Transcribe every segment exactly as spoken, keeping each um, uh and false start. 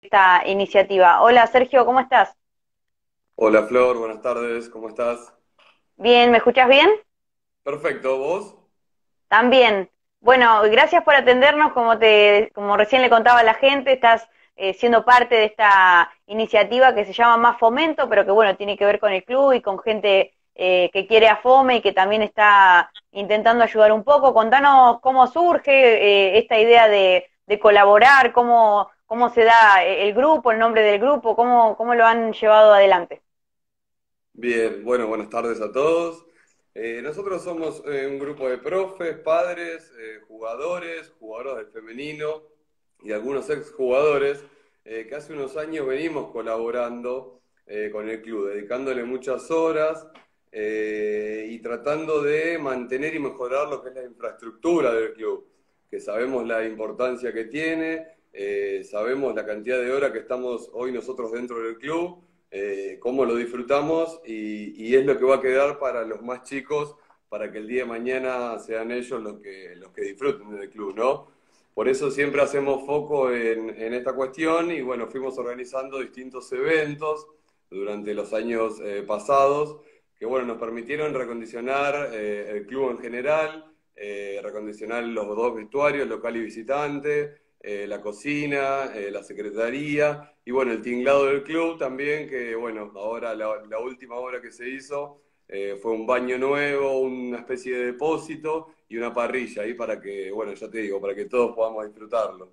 esta iniciativa. Hola Sergio, ¿cómo estás? Hola Flor, buenas tardes, ¿cómo estás? Bien, ¿me escuchas bien? Perfecto, ¿vos? También. Bueno, gracias por atendernos, como te, como recién le contaba a la gente, estás eh, siendo parte de esta iniciativa que se llama Más Fomento, pero que bueno, tiene que ver con el club y con gente eh, que quiere a FOME y que también está intentando ayudar un poco. Contanos cómo surge eh, esta idea de, de colaborar, cómo, cómo se da el grupo, el nombre del grupo, cómo, cómo lo han llevado adelante. Bien, bueno, buenas tardes a todos. Eh, nosotros somos eh, un grupo de profes, padres, eh, jugadores, jugadores del femenino y algunos exjugadores eh, que hace unos años venimos colaborando eh, con el club, dedicándole muchas horas eh, y tratando de mantener y mejorar lo que es la infraestructura del club, que sabemos la importancia que tiene, eh, sabemos la cantidad de horas que estamos hoy nosotros dentro del club, eh, cómo lo disfrutamos y, y es lo que va a quedar para los más chicos, para que el día de mañana sean ellos los que, los que disfruten del club, ¿no? Por eso siempre hacemos foco en, en esta cuestión y bueno, fuimos organizando distintos eventos durante los años eh, pasados que bueno, nos permitieron recondicionar eh, el club en general, eh, recondicionar los dos vestuarios, local y visitante, eh, la cocina, eh, la secretaría y bueno, el tinglado del club también, que bueno, ahora la, la última obra que se hizo eh, fue un baño nuevo, una especie de depósito y una parrilla ahí para que, bueno, ya te digo, para que todos podamos disfrutarlo.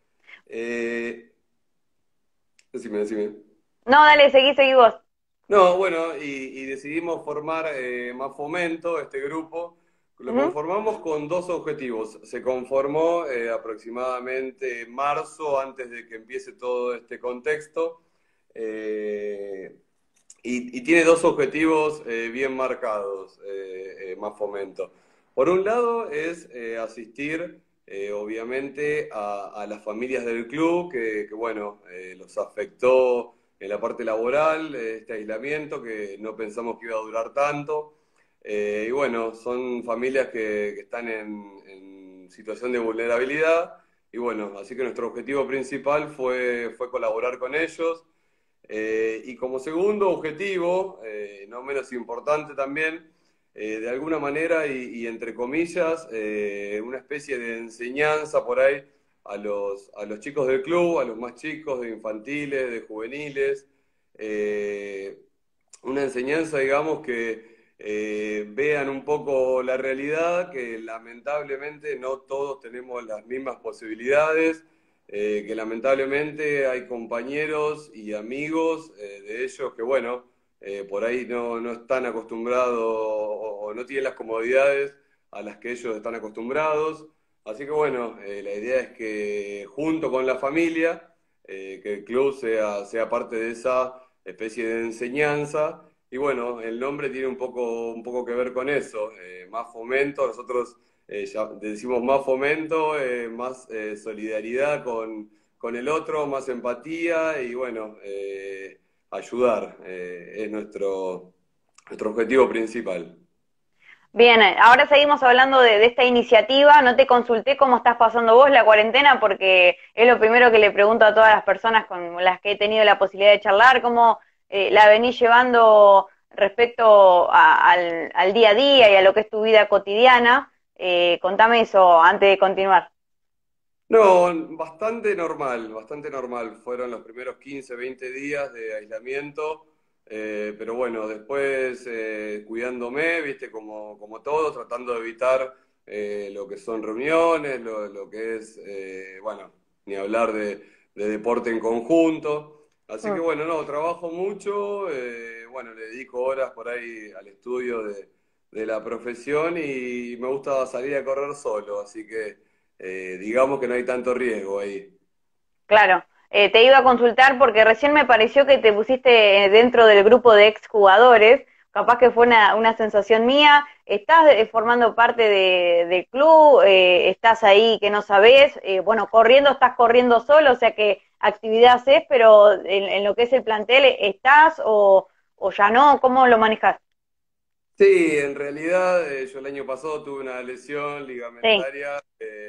Eh, decime, decime. No, dale, seguí, seguí vos. No, bueno, y, y decidimos formar eh, Más Fomento, este grupo. Lo Ujú. conformamos con dos objetivos. Se conformó eh, aproximadamente en marzo, antes de que empiece todo este contexto, eh, y, y tiene dos objetivos eh, bien marcados, eh, eh, Más Fomento. Por un lado es eh, asistir, eh, obviamente, a, a las familias del club, que, que, bueno, eh, los afectó en la parte laboral, eh, este aislamiento que no pensamos que iba a durar tanto. Eh, y bueno, son familias que, que están en, en, situación de vulnerabilidad. Y bueno, así que nuestro objetivo principal fue, fue colaborar con ellos. Eh, y como segundo objetivo, eh, no menos importante también, eh, de alguna manera y, y entre comillas, eh, una especie de enseñanza por ahí a los, a los chicos del club, a los más chicos, de infantiles, de juveniles, eh, una enseñanza, digamos, que eh, vean un poco la realidad, que lamentablemente no todos tenemos las mismas posibilidades, eh, que lamentablemente hay compañeros y amigos eh, de ellos que, bueno, eh, por ahí no, no están acostumbrados o, o no tienen las comodidades a las que ellos están acostumbrados. Así que bueno, eh, la idea es que junto con la familia, eh, que el club sea, sea parte de esa especie de enseñanza. Y bueno, el nombre tiene un poco, un poco que ver con eso, eh, más fomento, nosotros eh, ya decimos más fomento, eh, más eh, solidaridad con, con el otro, más empatía y bueno, eh, ayudar eh, es nuestro, nuestro objetivo principal. Bien, eh, ahora seguimos hablando de, de esta iniciativa. No te consulté cómo estás pasando vos la cuarentena porque es lo primero que le pregunto a todas las personas con las que he tenido la posibilidad de charlar, cómo eh, la venís llevando respecto a- al, al día a día y a lo que es tu vida cotidiana. Eh, contame eso antes de continuar. No, bastante normal, bastante normal. Fueron los primeros quince, veinte días de aislamiento, eh, pero bueno, después eh, cuidándome, viste, como, como todo, tratando de evitar eh, lo que son reuniones, lo, lo que es, eh, bueno, ni hablar de, de deporte en conjunto. Así que Mm. bueno, no, trabajo mucho, eh, bueno, le dedico horas por ahí al estudio de, de la profesión y me gusta salir a correr solo, así que eh, digamos que no hay tanto riesgo ahí. Claro, eh, te iba a consultar porque recién me pareció que te pusiste eh, dentro del grupo de exjugadores, capaz que fue una, una sensación mía. ¿Estás eh, formando parte de, del club? Eh, ¿Estás ahí que no sabés? Eh, bueno, corriendo, estás corriendo solo, o sea que actividad haces, pero en, en lo que es el plantel, ¿estás o, o ya no? ¿Cómo lo manejas? Sí, en realidad eh, yo el año pasado tuve una lesión Sí. ligamentaria eh,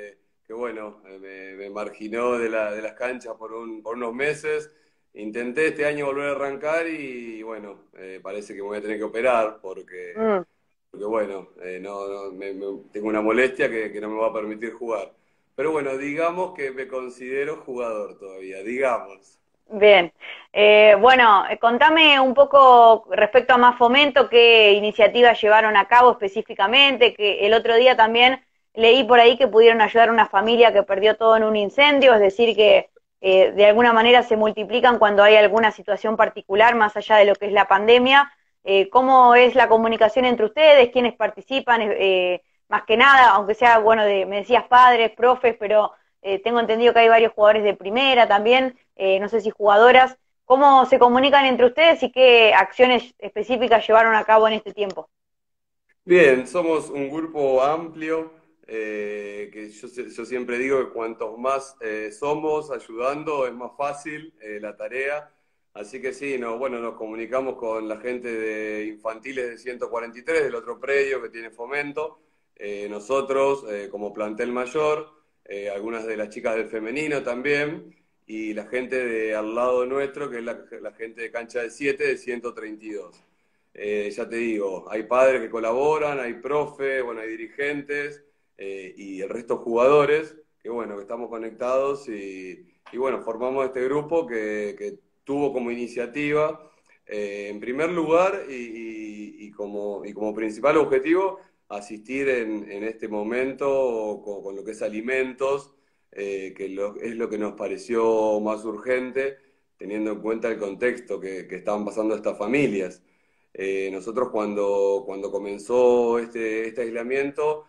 que bueno, eh, me, me marginó de, la, de las canchas por, un, por unos meses. Intenté este año volver a arrancar y bueno, eh, parece que me voy a tener que operar porque, Mm. porque bueno, eh, no, no, me- me- tengo una molestia que, que no me va a permitir jugar. Pero bueno, digamos que me considero jugador todavía, digamos. Bien. Eh, bueno, eh, contame un poco respecto a Más Fomento, qué iniciativas llevaron a cabo específicamente, que el otro día también leí por ahí que pudieron ayudar a una familia que perdió todo en un incendio, es decir, que eh, de alguna manera se multiplican cuando hay alguna situación particular, más allá de lo que es la pandemia. Eh, ¿cómo es la comunicación entre ustedes? ¿Quiénes participan? Eh, más que nada, aunque sea, bueno, de, me decías padres, profes, pero eh, tengo entendido que hay varios jugadores de primera también, eh, no sé si jugadoras. ¿Cómo se comunican entre ustedes y qué acciones específicas llevaron a cabo en este tiempo? Bien, somos un grupo amplio, eh, que yo, se- yo siempre digo que cuantos más eh, somos ayudando es más fácil eh, la tarea. Así que sí, no, bueno, nos comunicamos con la gente de infantiles de ciento cuarenta y tres, del otro predio que tiene Fomento, eh, nosotros eh, como plantel mayor, eh, algunas de las chicas del femenino también, y la gente de al lado nuestro, que es la, la gente de cancha de siete de ciento treinta y dos. Eh, ya te digo, hay padres que colaboran, hay profes, bueno, hay dirigentes eh, y el resto jugadores, que bueno, que estamos conectados y, y bueno, formamos este grupo que, que tuvo como iniciativa, eh, en primer lugar y, y- y como, y como principal objetivo, asistir en, en este momento con, con lo que es alimentos, eh, que lo- es lo que nos pareció más urgente, teniendo en cuenta el contexto que, que estaban pasando estas familias. Eh, nosotros cuando, cuando comenzó este, este aislamiento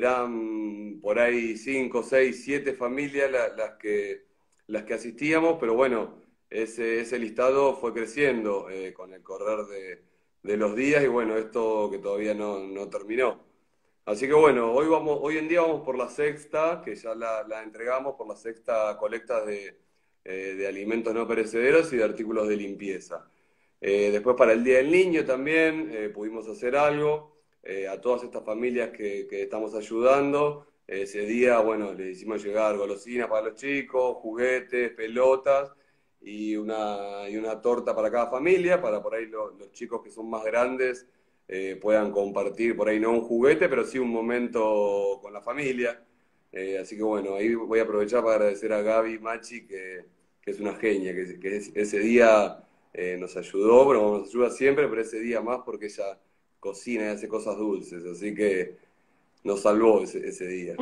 eran por ahí cinco, seis, siete familias la- las que, las que asistíamos, pero bueno, ese, ese listado fue creciendo eh, con el correr de, de los días y bueno, esto que todavía no, no terminó. Así que bueno, hoy, vamos, hoy en día vamos por la sexta, que ya la, la entregamos, por la sexta colecta de, eh, de alimentos no perecederos y de artículos de limpieza. Eh, después para el Día del Niño también eh, pudimos hacer algo. Eh, a todas estas familias que, que estamos ayudando. Eh, ese día, bueno, le hicimos llegar golosinas para los chicos, juguetes, pelotas y una, y una torta para cada familia, para por ahí lo- los chicos que son más grandes eh, puedan compartir por ahí no un juguete, pero sí un momento con la familia. Eh, así que bueno, ahí voy a aprovechar para agradecer a Gaby Machi, que, que es una genia, que, que es- ese día eh, nos ayudó, bueno, nos ayuda siempre, pero ese día más porque ella cocina y hace cosas dulces, así que nos salvó ese, ese día.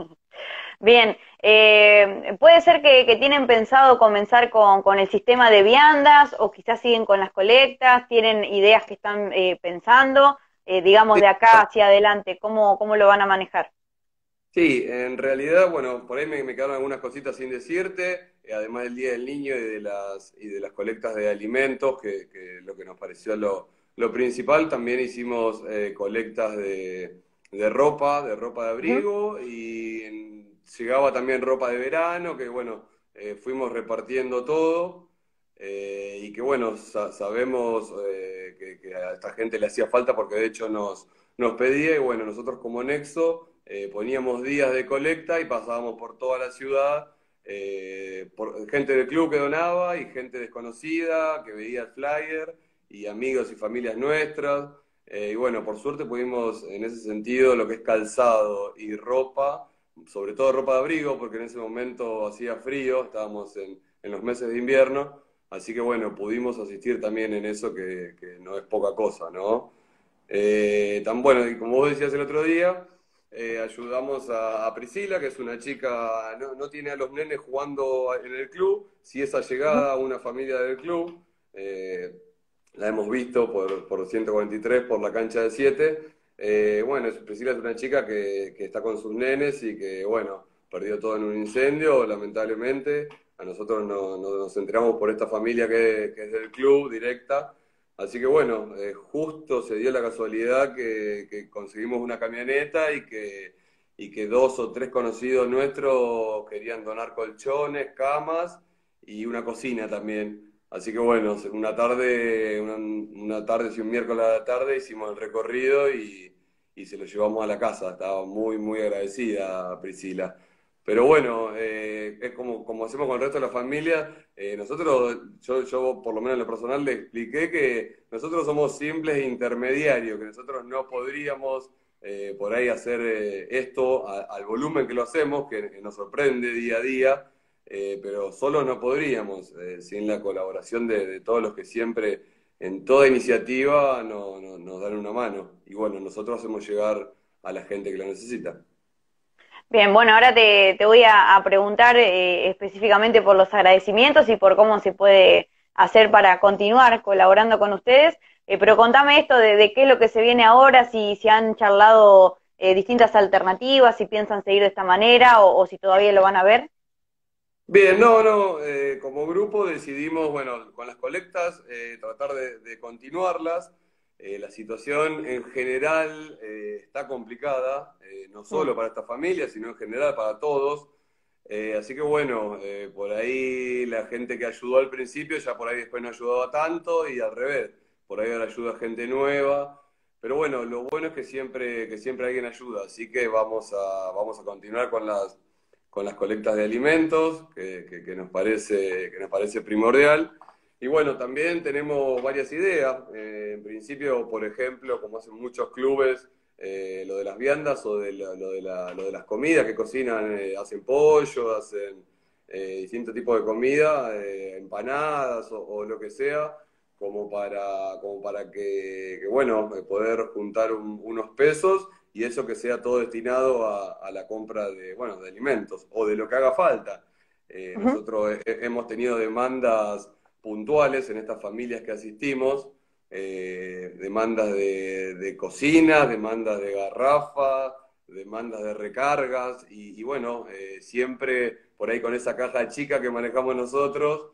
Bien, eh, puede ser que, que tienen pensado comenzar con, con el sistema de viandas o quizás siguen con las colectas, tienen ideas que están eh, pensando, eh, digamos, Sí, de acá hacia adelante, ¿cómo, cómo lo van a manejar? sí, en realidad, bueno, por ahí me, me quedaron algunas cositas sin decirte, eh, además del Día del Niño y de las, y de las colectas de alimentos, que, que lo que nos pareció lo, lo principal, también hicimos eh, colectas de, de ropa, de ropa de Ujú. abrigo, y en- llegaba también ropa de verano, que bueno, eh, fuimos repartiendo todo, eh, y que bueno, sa- sabemos eh, que, que a esta gente le hacía falta porque de hecho nos, nos pedía, y bueno, nosotros como Nexo eh, poníamos días de colecta y pasábamos por toda la ciudad, eh, por gente del club que donaba y gente desconocida que veía el flyer y amigos y familias nuestras. Eh, y bueno, por suerte pudimos en ese sentido lo que es calzado y ropa, sobre todo ropa de abrigo, porque en ese momento hacía frío, estábamos en, en los meses de invierno, así que bueno, pudimos asistir también en eso que, que no es poca cosa, ¿no? Eh, tan bueno, y como vos decías el otro día, eh, ayudamos a, a Priscila, que es una chica, no, no tiene a los nenes jugando en el club, si es Ujú. allegada a una familia del club, eh, la hemos visto por, por ciento cuarenta y tres, por la cancha de siete. Eh, bueno, es- Priscila es una chica que, que está con sus nenes y que, bueno, perdió todo en un incendio, lamentablemente. A nosotros no- no- nos enteramos por esta familia que, que es del club, directa. Así que bueno, eh, justo se dio la casualidad que, que conseguimos una camioneta y que, y que dos o tres conocidos nuestros querían donar colchones, camas y una cocina también. Así que bueno, una tarde, una, una tarde, sí, un miércoles a la tarde hicimos el recorrido y, y se lo llevamos a la casa. Estaba muy, muy agradecida Priscila. pero bueno, eh, es como, como hacemos con el resto de la familia. Eh, nosotros, yo, yo por lo menos en lo personal le expliqué que nosotros somos simples intermediarios, que nosotros no podríamos eh, por ahí hacer eh, esto a- al volumen que lo hacemos, que, que nos sorprende día a día, eh, pero solo no podríamos, eh, sin la colaboración de, de todos los que siempre en toda iniciativa no- no- nos dan una mano. Y bueno, nosotros hacemos llegar a la gente que lo necesita. Bien, bueno, ahora te, te voy a, a preguntar eh, específicamente por los agradecimientos y por cómo se puede hacer para continuar colaborando con ustedes, eh, pero contame esto de, de qué es lo que se viene ahora, si, si han charlado eh, distintas alternativas, si piensan seguir de esta manera o, o si todavía lo van a ver. Bien, no, no, eh, como grupo decidimos, bueno, con las colectas, eh, tratar de, de continuarlas. Eh, la situación en general eh, está complicada, eh, no Mm. solo para esta familia, sino en general para todos. Eh, así que bueno, eh, por ahí la gente que ayudó al principio ya por ahí después no ayudaba tanto y al revés, por ahí ahora ayuda gente nueva. Pero bueno, lo bueno es que siempre, que siempre alguien ayuda, así que vamos a, vamos a continuar con las con las colectas de alimentos, que, que, que nos parece, que nos parece primordial. Y bueno, también tenemos varias ideas. Eh, en principio, por ejemplo, como hacen muchos clubes, eh, lo de las viandas o de la- lo, de la- lo de las comidas que cocinan, eh, hacen pollo, hacen eh, distintos tipos de comida, eh, empanadas o, o lo que sea, como para, como para que, que, bueno, eh, poder juntar un- unos pesos y eso que sea todo destinado a, a la compra de, bueno, de alimentos o de lo que haga falta. Eh, Ujú. nosotros he- hemos tenido demandas puntuales en estas familias que asistimos, eh, demandas de, de cocinas, demandas de garrafas, demandas de recargas y, y bueno, eh, siempre por ahí con esa caja chica que manejamos nosotros,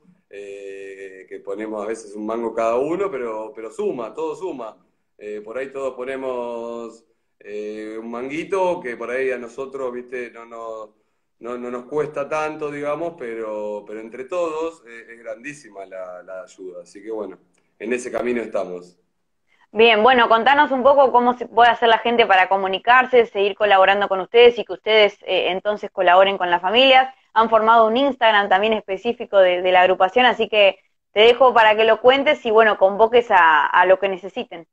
eh, que ponemos a veces un mango cada uno, pero, pero suma, todo suma. Eh, por ahí todos ponemos eh, un manguito que por ahí a nosotros, viste, no, no, no, no nos cuesta tanto, digamos, pero, pero entre todos eh, es grandísima la, la ayuda. Así que bueno, en ese camino estamos. Bien, bueno, contanos un poco cómo se puede hacer la gente para comunicarse, seguir colaborando con ustedes y que ustedes eh, entonces colaboren con las familias. Han formado un Instagram también específico de, de la agrupación, así que te dejo para que lo cuentes y bueno, convoques a, a lo que necesiten.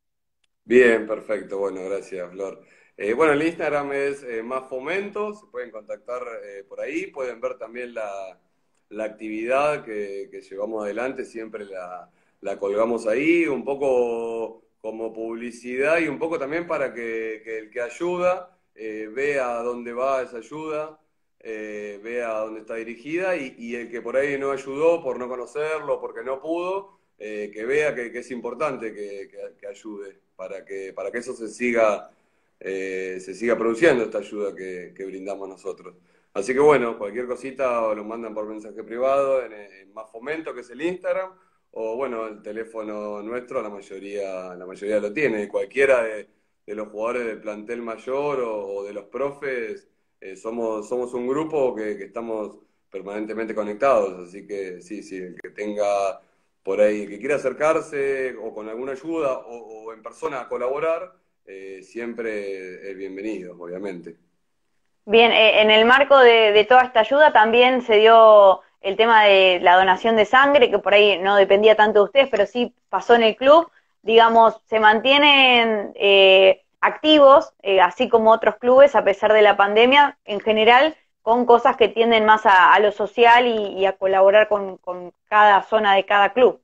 Bien, perfecto. Bueno, gracias, Flor. Eh, bueno, el Instagram es eh, Más Fomento, se pueden contactar eh, por ahí, pueden ver también la, la actividad que, que llevamos adelante, siempre la, la colgamos ahí, un poco como publicidad y un poco también para que, que el que ayuda eh, vea a dónde va esa ayuda, eh, vea a dónde está dirigida y, y el que por ahí no ayudó por no conocerlo, porque no pudo eh, que vea que, que es importante que, que- que ayude para que, para que eso se siga, eh, se siga produciendo esta ayuda que, que brindamos nosotros. Así que bueno, cualquier cosita o lo mandan por mensaje privado en, en Más Fomento, que es el Instagram, o bueno, el teléfono nuestro, la mayoría, la mayoría lo tiene. Y cualquiera de, de los jugadores del plantel mayor o, o de los profes, eh, somos, somos un grupo que, que estamos permanentemente conectados. Así que sí, sí, el que tenga por ahí que quiera acercarse o con alguna ayuda o, o en persona a colaborar, eh, siempre es bienvenido, obviamente. Bien, eh, en el marco de, de toda esta ayuda también se dio el tema de la donación de sangre, que por ahí no dependía tanto de ustedes, pero sí pasó en el club. Digamos, se mantienen eh, activos, eh, así como otros clubes, a pesar de la pandemia, en general, con cosas que tienden más a, a lo social y, y a colaborar con, con cada zona de cada club.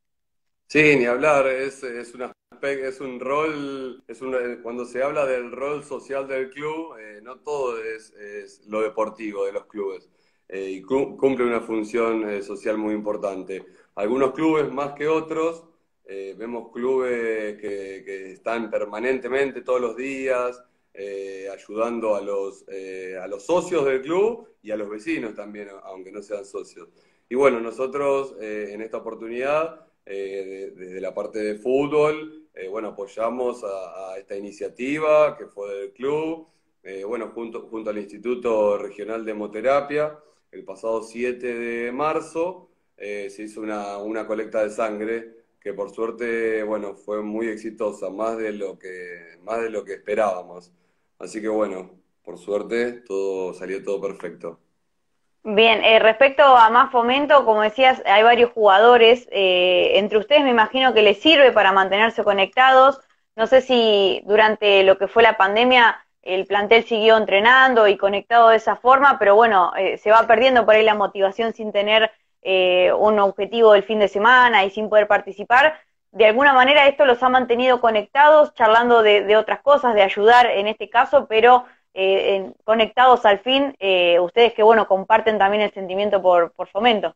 Sí, ni hablar, es, es, una, es un rol, es un, cuando se habla del rol social del club, eh, no todo es, es lo deportivo de los clubes, eh, y cu- cumple una función eh, social muy importante. Algunos clubes más que otros, eh, vemos clubes que, que están permanentemente todos los días, eh, ayudando a los, eh, a los socios del club y a los vecinos también, aunque no sean socios. Y bueno, nosotros eh, en esta oportunidad eh, de- desde la parte de fútbol, eh, bueno, apoyamos a, a esta iniciativa que fue del club, eh, bueno, junto, junto al Instituto Regional de Hemoterapia, el pasado siete de marzo eh, se hizo una, una colecta de sangre que por suerte, bueno, fue muy exitosa, más de lo que, más de lo que esperábamos. Así que bueno, por suerte todo salió todo perfecto. Bien, eh, respecto a más fomento, como decías, hay varios jugadores, eh, entre ustedes me imagino que les sirve para mantenerse conectados. No sé si durante lo que fue la pandemia el plantel siguió entrenando y conectado de esa forma, pero bueno, eh, se va perdiendo por ahí la motivación sin tener eh, un objetivo del fin de semana y sin poder participar. De alguna manera esto los ha mantenido conectados, charlando de, de otras cosas, de ayudar en este caso, pero eh, en, conectados al fin, eh, ustedes que bueno, comparten también el sentimiento por, por Fomento.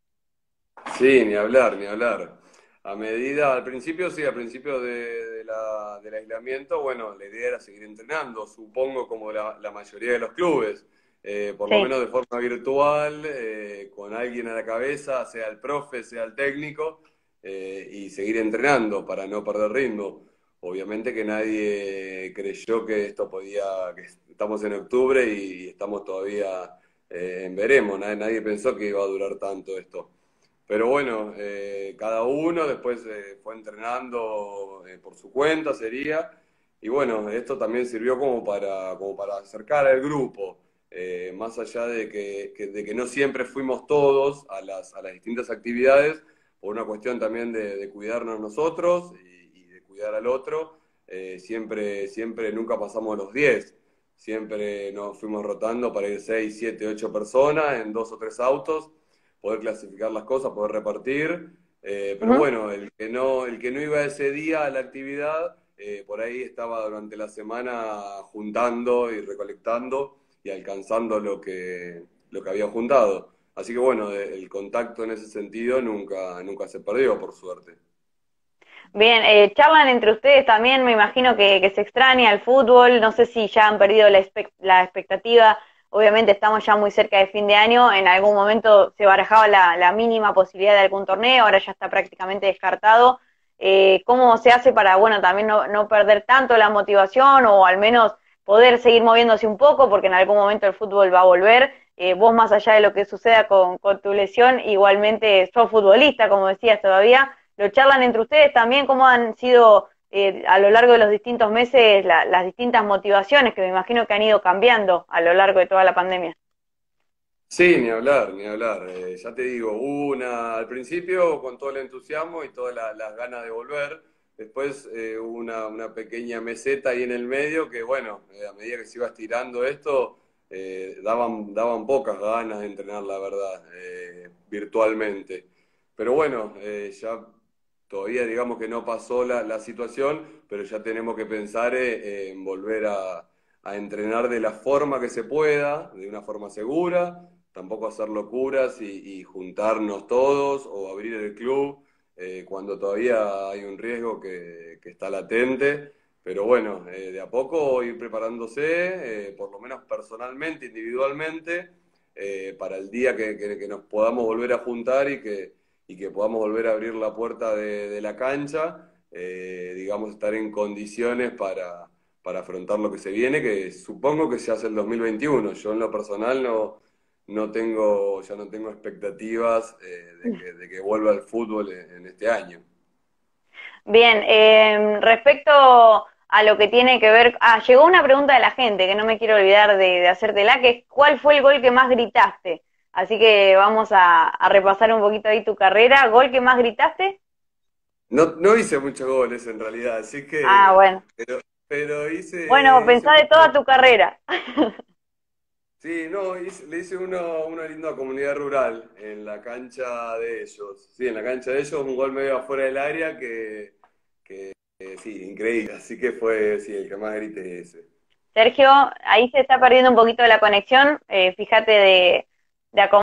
Sí, ni hablar, ni hablar. A medida, al principio, sí, al principio de, de la- del aislamiento, bueno, la idea era seguir entrenando, supongo como la, la mayoría de los clubes, eh, por lo Sí. menos de forma virtual, eh, con alguien a la cabeza, sea el profe, sea el técnico, eh, y seguir entrenando para no perder ritmo. Obviamente que nadie creyó que esto podía, que estamos en octubre y estamos todavía eh, en veremos, nadie, nadie pensó que iba a durar tanto esto. Pero bueno, eh, cada uno después eh, fue entrenando eh, por su cuenta, sería. Y bueno, esto también sirvió como para, como para acercar al grupo, eh, más allá de que, que- de que no siempre fuimos todos a las, a las distintas actividades, por una cuestión también de, de cuidarnos nosotros y, y de cuidar al otro. Eh, siempre, siempre nunca pasamos los diez, siempre nos fuimos rotando para ir seis, siete, ocho personas en dos o tres autos, poder clasificar las cosas, poder repartir. Eh, pero Ujú. bueno, el que no, el que no iba ese día a la actividad, eh, por ahí estaba durante la semana juntando y recolectando y alcanzando lo que, lo que había juntado. Así que bueno, el contacto en ese sentido nunca, nunca se perdió, por suerte. Bien, eh, charlan entre ustedes también, me imagino que, que se extraña el fútbol, no sé si ya han perdido la, expect la expectativa, obviamente estamos ya muy cerca de fin de año, en algún momento se barajaba la, la mínima posibilidad de algún torneo, ahora ya está prácticamente descartado. Eh, ¿Cómo se hace para, bueno, también no, no perder tanto la motivación o al menos poder seguir moviéndose un poco, porque en algún momento el fútbol va a volver? Eh, vos más allá de lo que suceda con, con tu lesión, igualmente sos futbolista, como decías todavía. ¿Lo charlan entre ustedes también? ¿Cómo han sido eh, a lo largo de los distintos meses la, las distintas motivaciones que me imagino que han ido cambiando a lo largo de toda la pandemia? Sí, ni hablar, ni hablar. Eh, ya te digo, hubo una al principio con todo el entusiasmo y todas la- las ganas de volver. Después eh, hubo una, una pequeña meseta ahí en el medio que, bueno, eh, a medida que se iba estirando esto, eh, daban, daban pocas ganas de entrenar, la verdad, eh, virtualmente. Pero bueno, eh, ya todavía digamos que no pasó la, la situación, pero ya tenemos que pensar eh, en volver a a entrenar de la forma que se pueda, de una forma segura, tampoco hacer locuras y, y juntarnos todos o abrir el club eh, cuando todavía hay un riesgo que, que está latente. Pero bueno, eh, de a poco ir preparándose, eh, por lo menos personalmente, individualmente, eh, para el día que, que- que nos podamos volver a juntar y que, y que podamos volver a abrir la puerta de, de la cancha, eh, digamos, estar en condiciones para, para afrontar lo que se viene, que supongo que se hace el dos mil veintiuno. Yo en lo personal no, no tengo, ya no tengo expectativas eh, de que, de que vuelva el fútbol en, en este año. Bien, eh, respecto a lo que tiene que ver... Ah, llegó una pregunta de la gente que no me quiero olvidar de, de hacértela, que es ¿cuál fue el gol que más gritaste? Así que vamos a, a repasar un poquito ahí tu carrera. ¿Gol que más gritaste? No, no hice muchos goles en realidad, así Ah, que, bueno. pero, pero Bueno, hice, hice pensá un de toda par. tu carrera. Sí, no, hice- le hice uno, una linda comunidad rural en la cancha de ellos. Sí, en la cancha de ellos, un gol medio afuera del área que, que eh, sí, increíble. Así que fue, sí, el que más grité ese. Sergio, ahí se está perdiendo un poquito de la conexión. Eh, fíjate de, de a cómo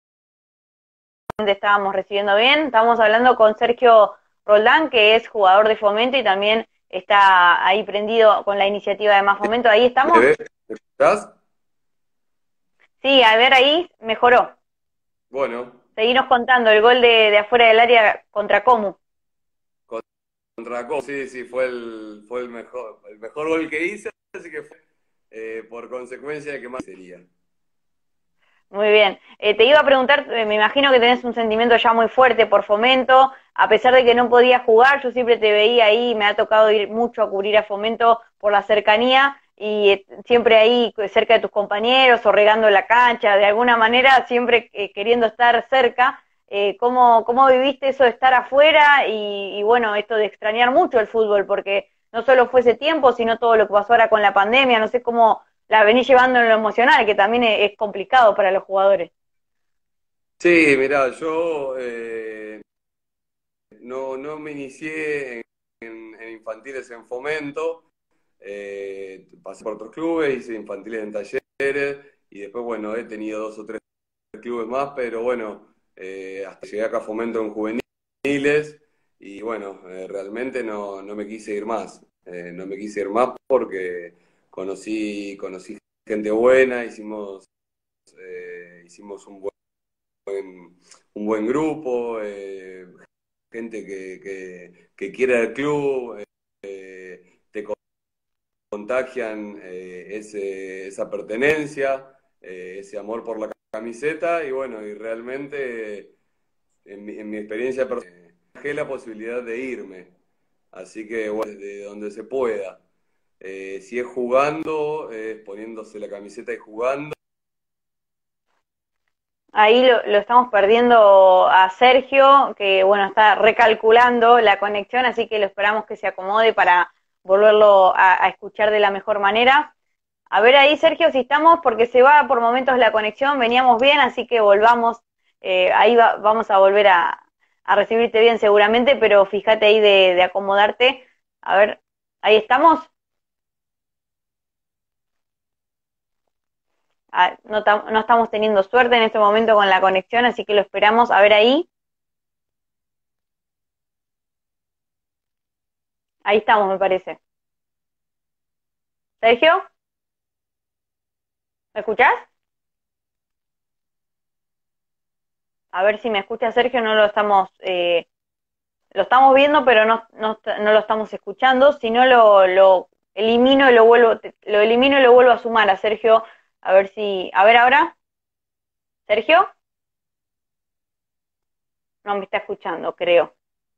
te estábamos recibiendo bien. Estamos hablando con Sergio Roldán, que es jugador de Fomento y también está ahí prendido con la iniciativa de Más Fomento. Ahí ¿Me estamos. ves? ¿Me escuchás? Sí, a ver, ahí mejoró. Bueno, Seguinos contando el gol de, de afuera del área contra Comu. contra Cobo, sí, sí, fue el, fue el mejor, el mejor gol que hice, así que fue eh, por consecuencia el que más sería. Muy bien. Eh, te iba a preguntar, eh, me imagino que tenés un sentimiento ya muy fuerte por Fomento, a pesar de que no podías jugar, yo siempre te veía ahí, me ha tocado ir mucho a cubrir a Fomento por la cercanía. y eh, siempre ahí cerca de tus compañeros o regando la cancha, de alguna manera siempre eh, queriendo estar cerca. Eh, ¿cómo, ¿Cómo viviste eso de estar afuera y, y bueno, esto de extrañar mucho el fútbol? Porque no solo fue ese tiempo, sino todo lo que pasó ahora con la pandemia, no sé cómo la venís llevando en lo emocional, que también es, es complicado para los jugadores. Sí, mirá, yo eh, no, no me inicié en, en infantiles en Fomento, eh, pasé por otros clubes, hice infantiles en Talleres y después, bueno, he tenido dos o tres clubes más, pero bueno, eh, hasta llegué acá a Fomento en juveniles y bueno, eh, realmente no, no me quise ir más, eh, no me quise ir más porque conocí, conocí gente buena, hicimos, eh, hicimos un buen, un buen grupo, eh, gente que, que, que quiere el club, eh, te contagian eh, ese, esa pertenencia, eh, ese amor por la camiseta y bueno, y realmente en mi, en mi experiencia personal, dejé la posibilidad de irme, así que bueno, desde donde se pueda. Eh, si es jugando, es poniéndose la camiseta y jugando. Ahí lo, lo estamos perdiendo a Sergio, que bueno, está recalculando la conexión, así que lo esperamos que se acomode para volverlo a, a escuchar de la mejor manera. A ver ahí, Sergio, si estamos, porque se va por momentos la conexión, veníamos bien, así que volvamos, eh, ahí va, vamos a volver a, a recibirte bien seguramente, pero fíjate ahí de, de acomodarte. A ver, ahí estamos. Ah, no, no estamos teniendo suerte en este momento con la conexión, así que lo esperamos. A ver ahí. Ahí estamos, me parece. Sergio, ¿me escuchás? A ver si me escucha Sergio, no lo estamos, eh, lo estamos viendo, pero no, no, no lo estamos escuchando. Si no, lo, lo elimino y lo vuelvo, lo elimino y lo vuelvo a sumar a Sergio. A ver si, a ver ahora. Sergio, no me está escuchando, creo.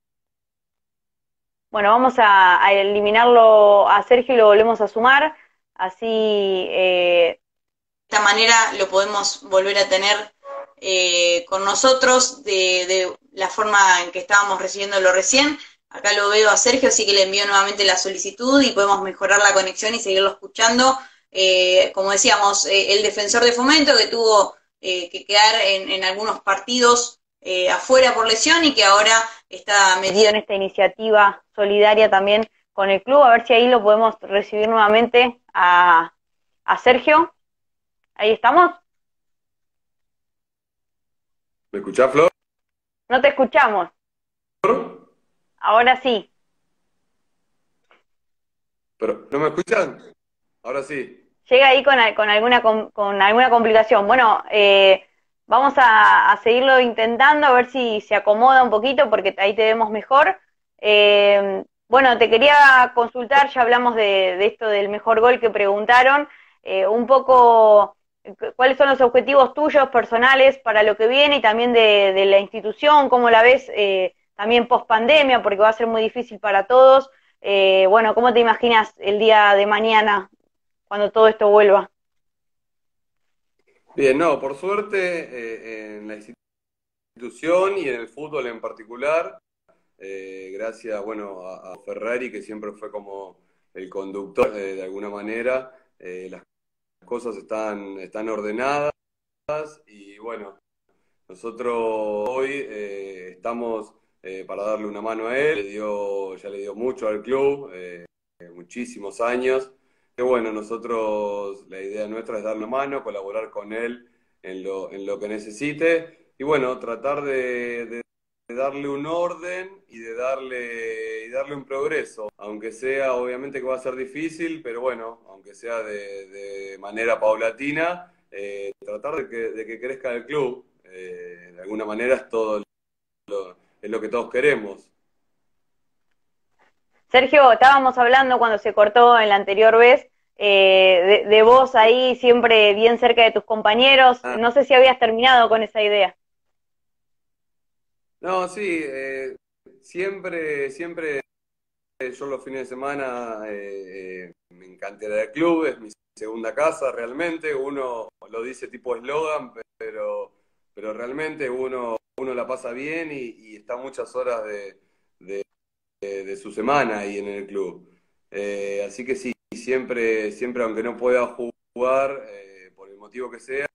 Bueno, vamos a, a eliminarlo a Sergio y lo volvemos a sumar. Así, eh, de esta manera lo podemos volver a tener eh, con nosotros de, de la forma en que estábamos recibiéndolo recién. Acá lo veo a Sergio, así que le envío nuevamente la solicitud y podemos mejorar la conexión y seguirlo escuchando. Eh, como decíamos, eh, el defensor de Fomento que tuvo eh, que quedar en, en algunos partidos eh, afuera por lesión y que ahora está metido en esta iniciativa solidaria también con el club. A ver si ahí lo podemos recibir nuevamente a, a Sergio. Ahí estamos. ¿Me escuchás, Flor? No te escuchamos. Ahora sí. ¿Pero no me escuchan? Ahora sí. Llega ahí con, con, alguna, con, con alguna complicación. Bueno, eh, vamos a, a seguirlo intentando a ver si se acomoda un poquito porque ahí te vemos mejor. Eh, bueno, te quería consultar, ya hablamos de, de esto del mejor gol que preguntaron, eh, un poco cuáles son los objetivos tuyos personales para lo que viene y también de, de la institución, cómo la ves eh, también post pandemia, porque va a ser muy difícil para todos. Eh, bueno, ¿cómo te imaginas el día de mañana cuando todo esto vuelva? Bien, no, por suerte eh, en la institución y en el fútbol en particular, eh, gracias, bueno, a, a Ferrari que siempre fue como el conductor eh, de alguna manera, eh, las cosas están, están ordenadas y bueno, nosotros hoy eh, estamos eh, para darle una mano a él, le dio, ya le dio mucho al club, eh, muchísimos años. Que bueno, nosotros, la idea nuestra es darle una mano, colaborar con él en lo, en lo que necesite y bueno, tratar de, de- de darle un orden y de darle, y darle un progreso, aunque sea, obviamente que va a ser difícil, pero bueno, aunque sea de, de manera paulatina, eh, tratar de que, de que crezca el club. Eh, de alguna manera es todo lo, es lo que todos queremos. Sergio, estábamos hablando cuando se cortó en la anterior vez eh, de, de vos ahí siempre bien cerca de tus compañeros. Ah, No sé si habías terminado con esa idea. no, sí, eh, siempre, siempre yo los fines de semana eh, eh, me encanta ir al club, es mi segunda casa realmente, uno lo dice tipo eslogan, pero, pero realmente uno, uno la pasa bien y, y está muchas horas de, de, de su semana ahí en el club. Eh, así que sí, siempre, siempre aunque no pueda jugar, eh, por el motivo que sea,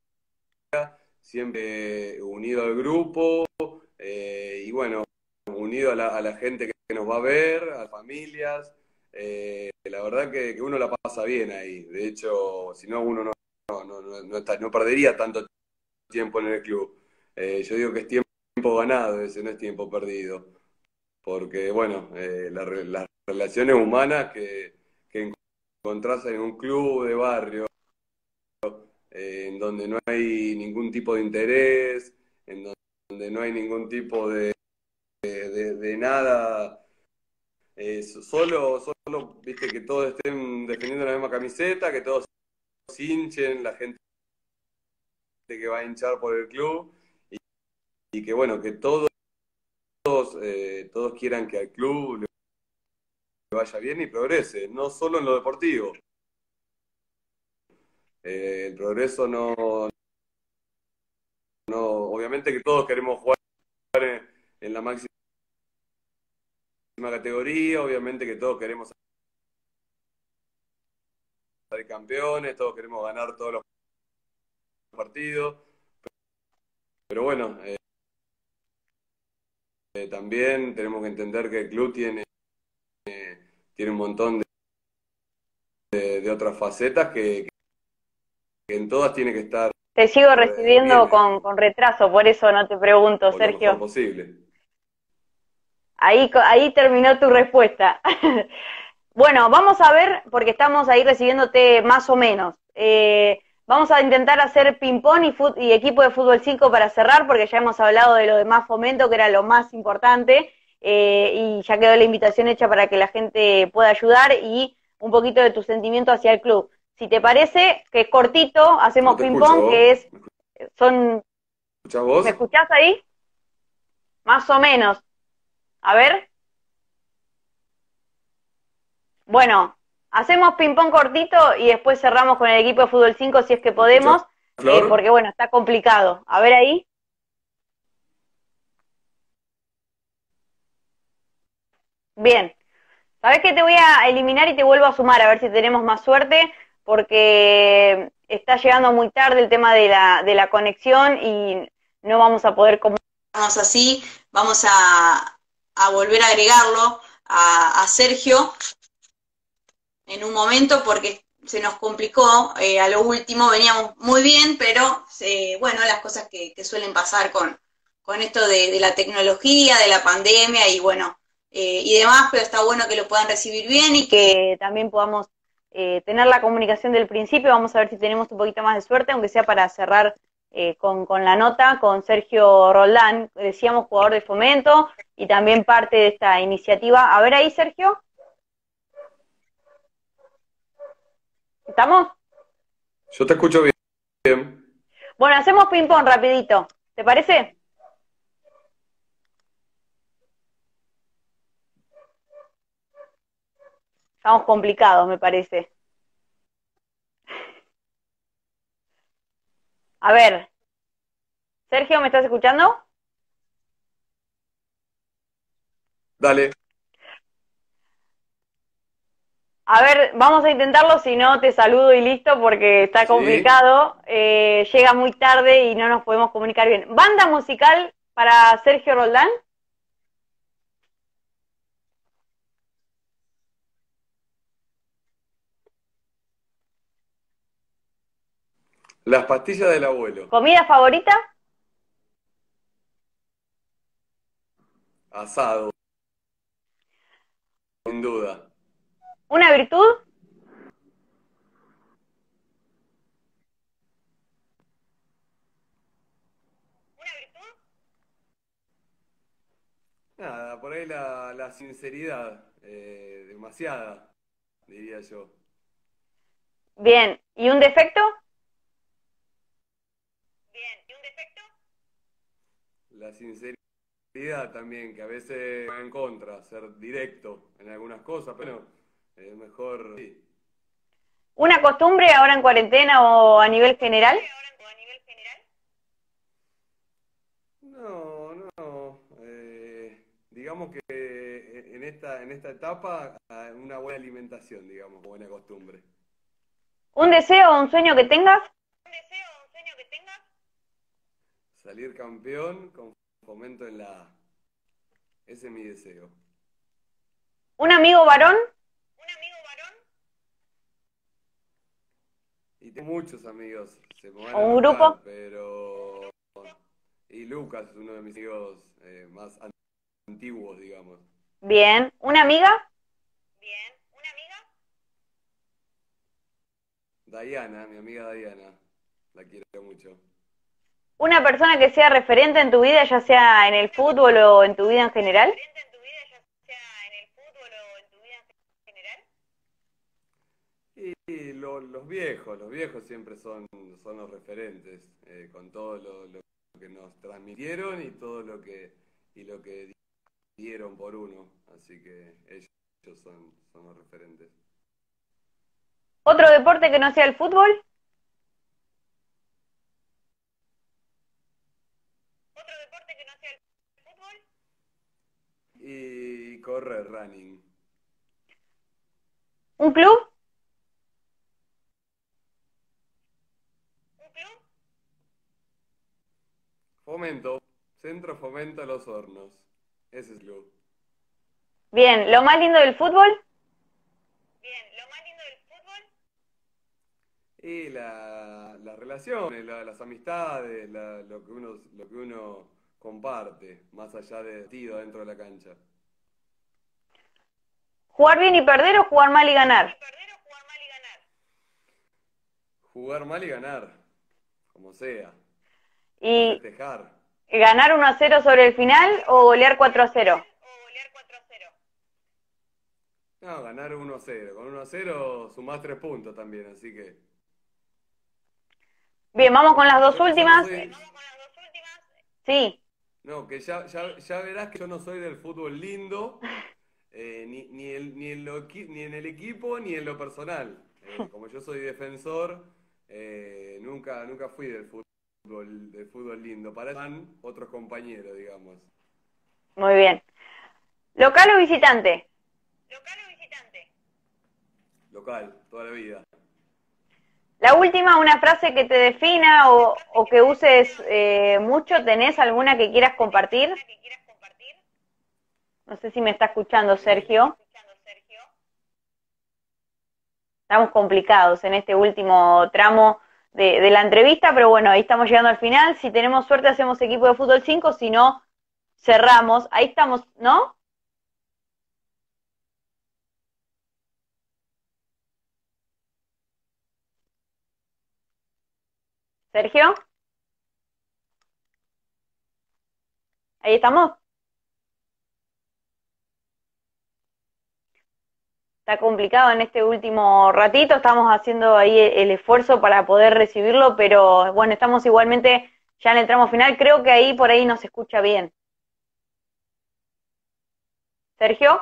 siempre unido al grupo eh, y bueno, unido a la, a la gente que nos va a ver, a las familias. Eh, la verdad que, que, uno la pasa bien ahí. De hecho, si no, uno no, no, no, no, está, no perdería tanto tiempo en el club. Eh, yo digo que es tiempo ganado, ese no es tiempo perdido. Porque, bueno, eh, la, las relaciones humanas que, que encontrás en un club de barrio, eh, en donde no hay ningún tipo de interés, en donde no hay ningún tipo de, de, de nada, eh, solo, solo, viste, que todos estén defendiendo la misma camiseta, que todos hinchen, la gente que va a hinchar por el club, y, y que bueno, que todos, eh, todos quieran que al club le vaya bien y progrese, no solo en lo deportivo. Eh, el progreso no, no, obviamente que todos queremos jugar en, en la máxima categoría, obviamente que todos queremos ser campeones, todos queremos ganar todos los partidos, pero bueno, eh, eh, también tenemos que entender que el club tiene, eh, tiene un montón de, de, de otras facetas que, que, en todas tiene que estar Te sigo eh, bien recibiendo el con, club, con retraso, por eso no te pregunto, o lo mejor Sergio. posible. Ahí, ahí terminó tu respuesta. Bueno, vamos a ver, porque estamos ahí recibiéndote más o menos. Eh, vamos a intentar hacer ping-pong y, y equipo de fútbol cinco para cerrar, porque ya hemos hablado de lo de más fomento, que era lo más importante, eh, y ya quedó la invitación hecha para que la gente pueda ayudar y un poquito de tu sentimiento hacia el club. Si te parece, que es cortito, No hacemos te escucho, ping-pong, que ¿vos? es, son, ¿Me escuchás ¿me vos? escuchás ahí? Más o menos. A ver. Bueno, hacemos ping-pong cortito y después cerramos con el equipo de fútbol cinco si es que ¿Me escuchás, podemos, eh, Flor? porque bueno, está complicado. A ver ahí. Bien. ¿Sabés que te voy a eliminar y te vuelvo a sumar a ver si tenemos más suerte? Porque está llegando muy tarde el tema de la, de la conexión y no vamos a poder comunicarnos así. Vamos a, a volver a agregarlo a, a Sergio en un momento porque se nos complicó, eh, a lo último veníamos muy bien, pero eh, bueno, las cosas que, que suelen pasar con, con esto de, de, la tecnología, de la pandemia y bueno, eh, y demás, pero está bueno que lo puedan recibir bien y que también podamos eh, tener la comunicación del principio. Vamos a ver si tenemos un poquito más de suerte, aunque sea para cerrar eh, con, con la nota, con Sergio Roldán, decíamos jugador de Fomento y también parte de esta iniciativa. A ver ahí, Sergio. ¿Estamos? Yo te escucho bien. Bueno, hacemos ping-pong rapidito. ¿Te parece? Estamos complicados, me parece. A ver. Sergio, ¿me estás escuchando? Dale. A ver, vamos a intentarlo, si no te saludo y listo, porque está Sí. complicado. Eh, llega muy tarde y no nos podemos comunicar bien. ¿Banda musical para Sergio Roldán? Las pastillas del abuelo. ¿Comida favorita? Asado, sin duda. ¿Una virtud? Nada, por ahí la, la sinceridad, eh, demasiada, diría yo. Bien. ¿Y un defecto? La sinceridad realidad también, que a veces va en contra, ser directo en algunas cosas, pero es mejor... Sí. ¿Una costumbre ahora en cuarentena o a nivel general? No, no. Eh, digamos que en esta, en esta etapa una buena alimentación, digamos, buena costumbre. ¿Un deseo o un sueño que tengas? Salir campeón con Fomento en la A. Ese es mi deseo. ¿Un amigo varón? Y tengo muchos amigos, se me van ¿O a un grupo? enojar, pero... Y Lucas es uno de mis amigos eh, más antiguos, digamos. Bien. ¿Una amiga? Diana, mi amiga Diana, la quiero mucho. ¿Una persona que sea referente en tu vida, ya sea en el fútbol o en tu vida en general? Y lo- los viejos, los viejos siempre son, son los referentes, eh, con todo lo, lo que nos transmitieron y todo lo que, y lo que dieron por uno. Así que ellos son, son los referentes. ¿Otro deporte que no sea el fútbol? Y correr, running. ¿Un club? Fomento, Centro Fomento Los Hornos. Ese es el club. Bien. ¿Lo más lindo del fútbol? Y la, las relaciones, la- las amistades, la- lo que uno, lo que uno comparte, más allá de tiro dentro de la cancha. ¿Jugar bien y perder o jugar mal y ganar? Jugar mal y ganar, como sea. Y ¿Y festejar. ganar uno a cero sobre el final o golear cuatro a cero? No, ganar uno a cero. Con uno a cero sumás tres puntos también, así que... Bien, vamos con las dos Yo, yo no últimas. soy... Sí. No, que ya, ya, ya verás que yo no soy del fútbol lindo, eh, ni, ni, el- ni, en lo equi- ni en el equipo ni en lo personal. Eh, como yo soy defensor, eh, nunca, nunca fui del fútbol, del fútbol lindo. Para eso van otros compañeros, digamos. Muy bien. ¿Local o visitante? Local, toda la vida. La última, una frase que te defina o, o que uses eh, mucho. ¿Tenés alguna que quieras compartir? No sé si me está escuchando Eh, Sergio. Estamos complicados en este último tramo de, de la entrevista, pero bueno, ahí estamos llegando al final. Si tenemos suerte hacemos equipo de fútbol cinco, si no, cerramos. Ahí estamos, ¿no? Sergio, ahí estamos. Está complicado en este último ratito, estamos haciendo ahí el esfuerzo para poder recibirlo, pero bueno, estamos igualmente ya en el tramo final, creo que ahí por ahí nos escucha bien. Sergio,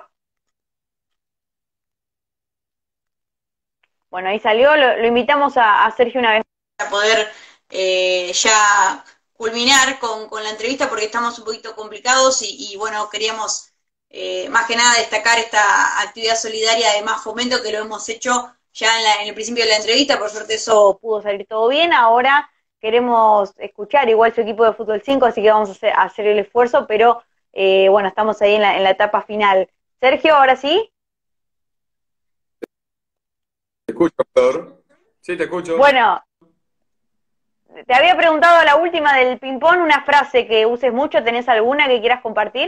bueno, ahí salió, lo, lo invitamos a, a Sergio una vez para poder eh, ya culminar con, con la entrevista porque estamos un poquito complicados y, y bueno, queríamos eh, más que nada destacar esta actividad solidaria de Más Fomento que lo hemos hecho ya en, la, en el principio de la entrevista, por suerte eso pudo salir todo bien, ahora queremos escuchar igual su equipo de fútbol cinco, así que vamos a hacer, a hacer el esfuerzo, pero eh, bueno, estamos ahí en la, en la etapa final. Sergio, ahora sí. ¿Te escucho, doctor? Sí, te escucho. Bueno, te había preguntado a la última del ping-pong una frase que uses mucho, ¿tenés alguna que quieras compartir?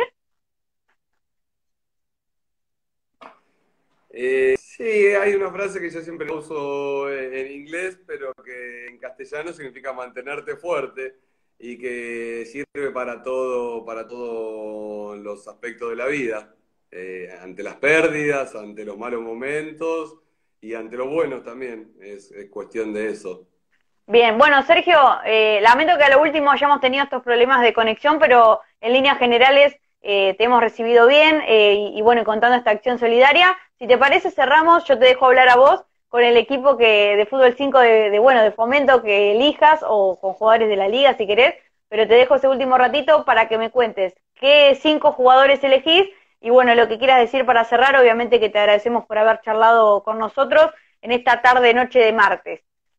Eh, sí, hay una frase que yo siempre uso en, en inglés, pero que en castellano significa mantenerte fuerte y que sirve para todo, para todos los aspectos de la vida, eh, ante las pérdidas, ante los malos momentos y ante los buenos también. Es, es cuestión de eso. Bien, bueno, Sergio, eh, lamento que a lo último hayamos tenido estos problemas de conexión, pero en líneas generales eh, te hemos recibido bien eh, y, y bueno, contando esta acción solidaria. Si te parece, cerramos, yo te dejo hablar a vos con el equipo que de fútbol cinco de, de, bueno, de Fomento que elijas, o con jugadores de la liga si querés, pero te dejo ese último ratito para que me cuentes qué cinco jugadores elegís, y bueno, lo que quieras decir para cerrar, obviamente que te agradecemos por haber charlado con nosotros en esta tarde, noche de martes.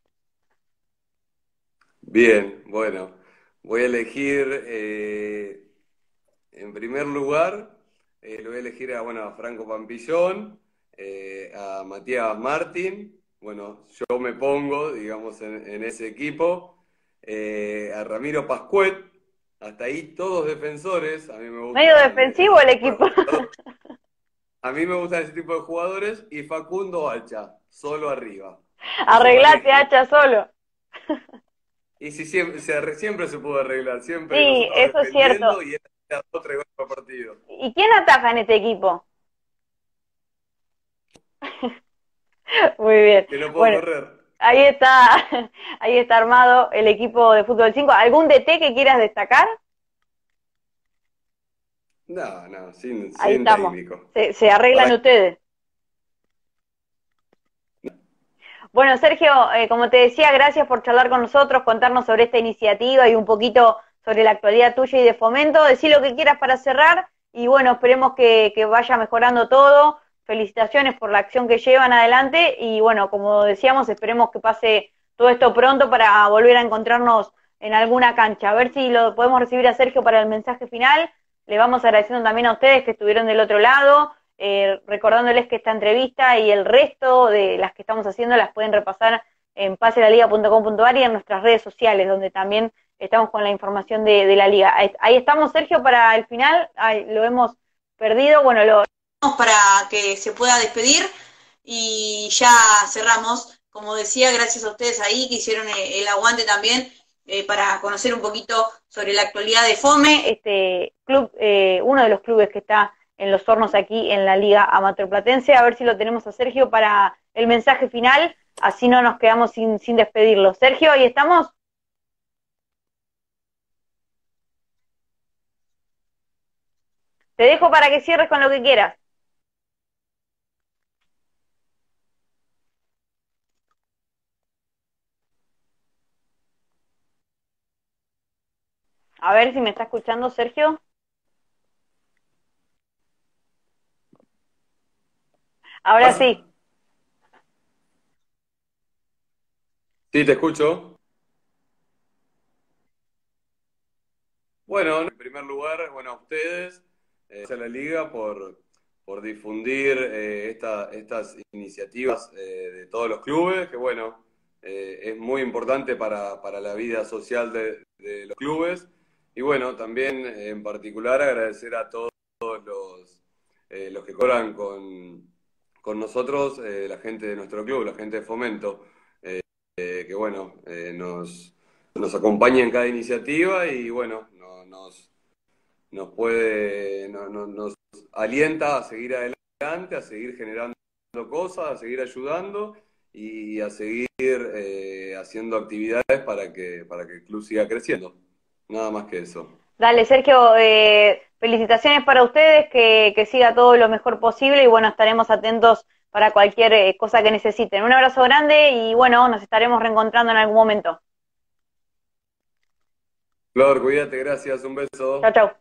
Bien, bueno, voy a elegir, eh, en primer lugar, eh, lo voy a elegir a, bueno, a Franco Pampillón, eh, a Matías Martín, bueno, yo me pongo, digamos, en, en ese equipo, eh, a Ramiro Pascuet, hasta ahí todos defensores, a mí me Medio gustan defensivo ese el tipo de equipo. jugadores, a mí me gustan ese tipo de jugadores, y Facundo Hacha, solo arriba. ¿Qué te Arreglate, parece? Hacha, solo. Y si siempre se, arre- siempre se pudo arreglar, siempre Sí, nosotros eso es cierto. defendiendo y él hacía otra y otro partido. ¿Y quién ataja en este equipo? Muy bien. Que no puedo Bueno, correr. ahí está, ahí está armado el equipo de fútbol cinco. ¿Algún D T que quieras destacar? No, no, sin, Ahí sin estamos. técnico. Se, se arreglan Para ustedes. Bueno, Sergio, eh, como te decía, gracias por charlar con nosotros, contarnos sobre esta iniciativa y un poquito sobre la actualidad tuya y de Fomento. Decí lo que quieras para cerrar y bueno, esperemos que, que vaya mejorando todo. Felicitaciones por la acción que llevan adelante y bueno, como decíamos, esperemos que pase todo esto pronto para volver a encontrarnos en alguna cancha. A ver si lo podemos recibir a Sergio para el mensaje final. Le vamos agradeciendo también a ustedes que estuvieron del otro lado. Eh, recordándoles que esta entrevista y el resto de las que estamos haciendo las pueden repasar en pase la liga punto com punto a r y en nuestras redes sociales, donde también estamos con la información de, de la liga. Ahí, ahí estamos, Sergio, para el final. Ahí, lo hemos perdido, bueno, lo para que se pueda despedir y ya cerramos. Como decía, gracias a ustedes ahí que hicieron el, el aguante también eh, para conocer un poquito sobre la actualidad de Fome, este club, eh, uno de los clubes que está en los hornos aquí en la Liga Amateur-Platense. A ver si lo tenemos a Sergio para el mensaje final, así no nos quedamos sin, sin despedirlo. Sergio, ¿ahí estamos? Te dejo para que cierres con lo que quieras. A ver si me está escuchando, Sergio. Ahora sí. Sí, te escucho. Bueno, en primer lugar, bueno, a ustedes, eh, a la Liga por, por difundir eh, esta, estas iniciativas eh, de todos los clubes, que bueno, eh, es muy importante para, para la vida social de, de los clubes. Y bueno, también eh, en particular agradecer a todos los, eh, los que colaboran con, con nosotros, eh, la gente de nuestro club, la gente de Fomento, eh, eh, que bueno, eh, nos nos acompaña en cada iniciativa y bueno, no, nos, nos puede, no, no, nos alienta a seguir adelante, a seguir generando cosas, a seguir ayudando y a seguir eh, haciendo actividades para que, para que el club siga creciendo. Nada más que eso. Dale, Sergio, eh, felicitaciones para ustedes, que, que siga todo lo mejor posible y bueno, estaremos atentos para cualquier eh, cosa que necesiten. Un abrazo grande y bueno, nos estaremos reencontrando en algún momento. Flor, cuídate, gracias, un beso. Chau, chau.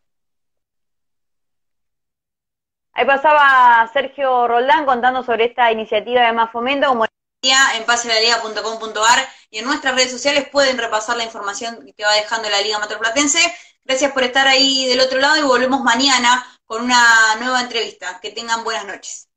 Ahí pasaba Sergio Roldán contando sobre esta iniciativa de Más Fomento, como decía, en pase la liga punto com punto a r y en nuestras redes sociales pueden repasar la información que va dejando la Liga Amateur-Platense. Gracias por estar ahí del otro lado y volvemos mañana con una nueva entrevista. Que tengan buenas noches.